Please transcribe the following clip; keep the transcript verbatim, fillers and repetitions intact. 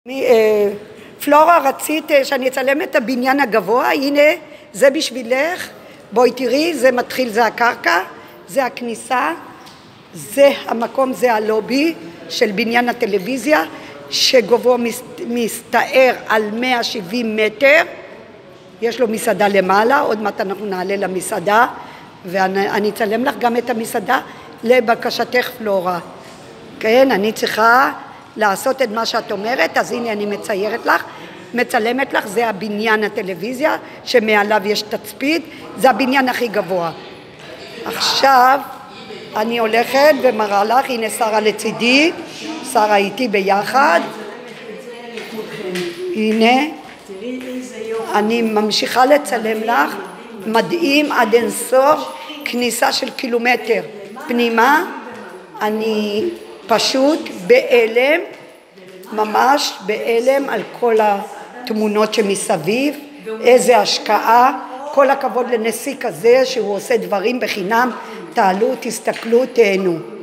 פלורה, רצית שאני אצלם את הבניין הגבוה? הנה, זה בשבילך. בואי תראי, זה מתחיל, זה הקרקע, זה הכניסה, זה המקום, זה הלובי של בניין הטלוויזיה, שגובהו מסתער על מאה שבעים מטר. יש לו מסעדה למעלה, עוד מעט אנחנו נעלה למסעדה, ואני אצלם לך גם את המסעדה לבקשתך פלורה. כן, אני צריכה לעשות את מה שאת אומרת, אז הנה אני מציירת לך, מצלמת לך, זה הבניין הטלוויזיה, שמעליו יש תצפית, זה הבניין הכי גבוה. עכשיו אני הולכת ומראה לך, הנה שרה לצידי, שרה איתי ביחד, הנה, אני ממשיכה לצלם לך, מדהים עד אינסוף, כניסה של קילומטר פנימה, אני פשוט באלם, ממש באלם על כל התמונות שמסביב, איזה השקעה, כל הכבוד לנשיא כזה שהוא עושה דברים בחינם, תעלו, תסתכלו, תהנו.